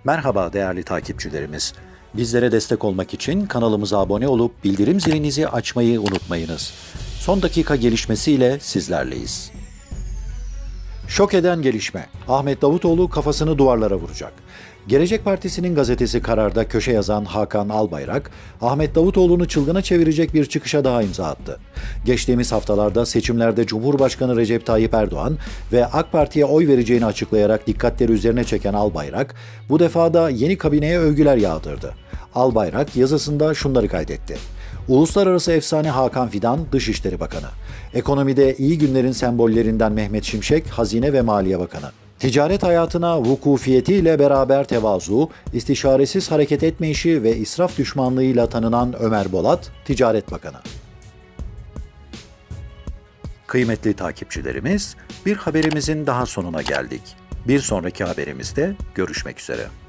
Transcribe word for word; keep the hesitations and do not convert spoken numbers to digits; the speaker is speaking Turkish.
Merhaba değerli takipçilerimiz. Bizlere destek olmak için kanalımıza abone olup bildirim zilinizi açmayı unutmayınız. Son dakika gelişmesiyle sizlerleyiz. Şok eden gelişme. Ahmet Davutoğlu kafasını duvarlara vuracak. Gelecek Partisi'nin gazetesi Karar'da köşe yazan Hakan Albayrak, Ahmet Davutoğlu'nu çılgına çevirecek bir çıkışa daha imza attı. Geçtiğimiz haftalarda seçimlerde Cumhurbaşkanı Recep Tayyip Erdoğan ve AK Parti'ye oy vereceğini açıklayarak dikkatleri üzerine çeken Albayrak, bu defa da yeni kabineye övgüler yağdırdı. Albayrak yazısında şunları kaydetti. Uluslararası efsane Hakan Fidan, Dışişleri Bakanı. Ekonomide iyi günlerin sembollerinden Mehmet Şimşek, Hazine ve Maliye Bakanı. Ticaret hayatına vukufiyetiyle beraber tevazu, istişaresiz hareket etmeyişi ve israf düşmanlığıyla tanınan Ömer Bolat, Ticaret Bakanı. Kıymetli takipçilerimiz, bir haberimizin daha sonuna geldik. Bir sonraki haberimizde görüşmek üzere.